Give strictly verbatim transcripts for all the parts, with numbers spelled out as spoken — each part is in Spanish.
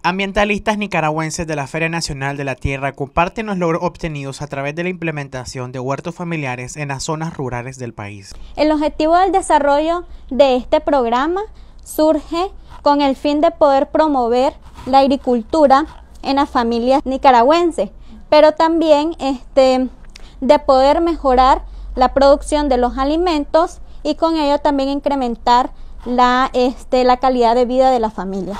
Ambientalistas nicaragüenses de la Feria Nacional de la Tierra comparten los logros obtenidos a través de la implementación de huertos familiares en las zonas rurales del país. El objetivo del desarrollo de este programa surge con el fin de poder promover la agricultura en las familias nicaragüenses, pero también este, de poder mejorar la producción de los alimentos y con ello también incrementar la, este, la calidad de vida de la familia.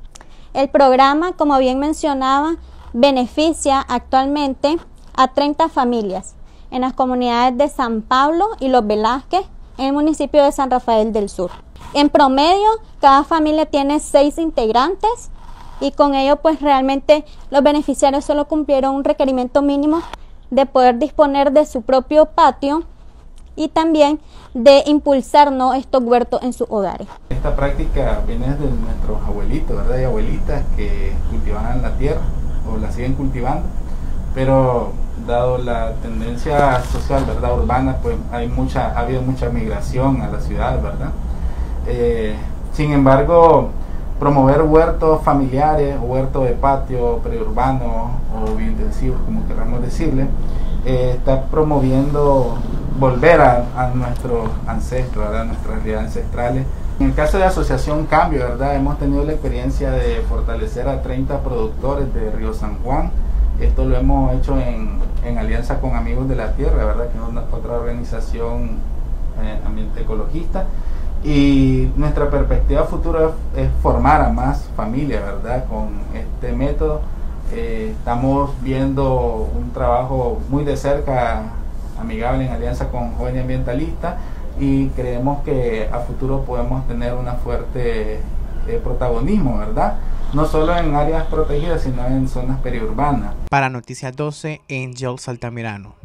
El programa, como bien mencionaba, beneficia actualmente a treinta familias en las comunidades de San Pablo y Los Velázquez, en el municipio de San Rafael del Sur. En promedio, cada familia tiene seis integrantes y con ello pues realmente los beneficiarios solo cumplieron un requerimiento mínimo de poder disponer de su propio patio y también de impulsar, ¿no?, estos huertos en sus hogares. Esta práctica viene de nuestros abuelitos, ¿verdad? Y abuelitas que cultivaban la tierra o la siguen cultivando, pero dado la tendencia social, ¿verdad?, urbana, pues hay mucha, ha habido mucha migración a la ciudad, ¿verdad? Eh, sin embargo, promover huertos familiares, huertos de patio, preurbanos o biointensivos, como queramos decirle, eh, está promoviendo volver a, a nuestros ancestros, ¿verdad?, a nuestras realidades ancestrales. En el caso de Asociación Cambio, ¿verdad?, hemos tenido la experiencia de fortalecer a treinta productores de Río San Juan. Esto lo hemos hecho en, en alianza con Amigos de la Tierra, ¿verdad?, que es una, otra organización eh, ambiente ecologista. Y nuestra perspectiva futura es, es formar a más familias, ¿verdad?, con este método. Eh, estamos viendo un trabajo muy de cerca, amigable, en alianza con Jóvenes Ambientalistas, y creemos que a futuro podemos tener una fuerte eh, protagonismo, ¿verdad?, no solo en áreas protegidas, sino en zonas periurbanas. Para Noticias doce, Angel Saltamirano.